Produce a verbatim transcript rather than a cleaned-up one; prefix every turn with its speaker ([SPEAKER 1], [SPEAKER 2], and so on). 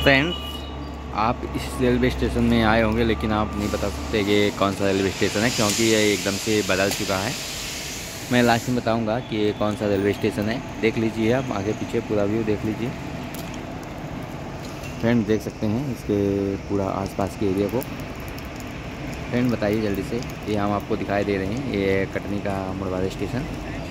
[SPEAKER 1] Friends, आप इस railway station में आए होंगे लेकिन आप नहीं बता सकते कि ये कौन सा रेलवे स्टेशन है, क्योंकि ये एकदम से बदल चुका है। मैं लास्ट में बताऊंगा कि ये कौन सा रेलवे स्टेशन है। देख लीजिए, आप आगे पीछे पूरा व्यू देख लीजिए। फ्रेंड देख सकते हैं इसके पूरा आसपास के एरिया को। फ्रेंड बताइए जल्दी से, ये हम आपको दिखाई दे रहे हैं, ये कटनी का मुड़वारी स्टेशन।